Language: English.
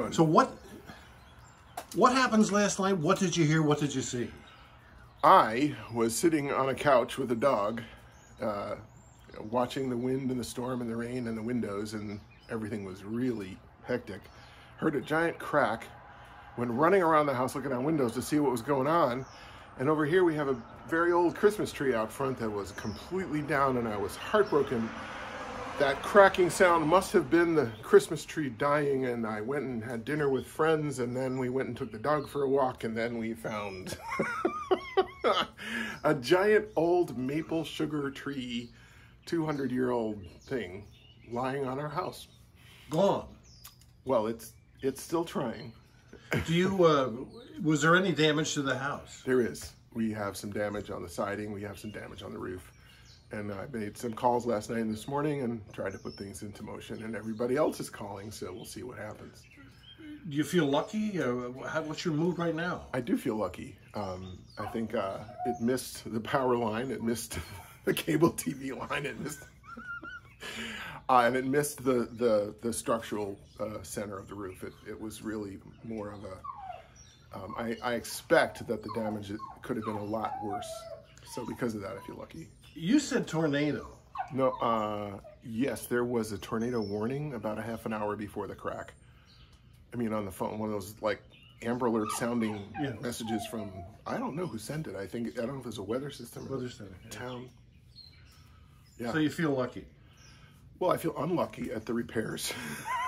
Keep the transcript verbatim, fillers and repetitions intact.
doing? So what what happens last night? What did you hear? What did you see? I was sitting on a couch with a dog, uh, watching the wind and the storm and the rain and the windows, and everything was really hectic. Heard a giant crack, went running around the house looking out windows to see what was going on. And over here we have a very old Christmas tree out front that was completely down, and I was heartbroken. That cracking sound must have been the Christmas tree dying, and I went and had dinner with friends, and then we went and took the dog for a walk, and then we found a giant old maple sugar tree, two hundred year old thing, lying on our house. Gone. Well, it's it's still trying. Do you, uh, was there any damage to the house? There is. We have some damage on the siding, we have some damage on the roof. And I made some calls last night and this morning and tried to put things into motion, and everybody else is calling, so we'll see what happens. Do you feel lucky? Uh, how, what's your mood right now? I do feel lucky. Um, I think uh, it missed the power line, it missed the cable T V line, it missed, uh, and it missed the, the, the structural uh, center of the roof. It, it was really more of a, um, I, I expect that the damage it could have been a lot worse. So because of that, I feel lucky. You said tornado. No, uh, yes, there was a tornado warning about a half an hour before the crack. I mean, on the phone, one of those like Amber Alert sounding yeah. messages from, I don't know who sent it. I think, I don't know if it's a weather system or weather center, yeah. town. Yeah. So you feel lucky? Well, I feel unlucky at the repairs.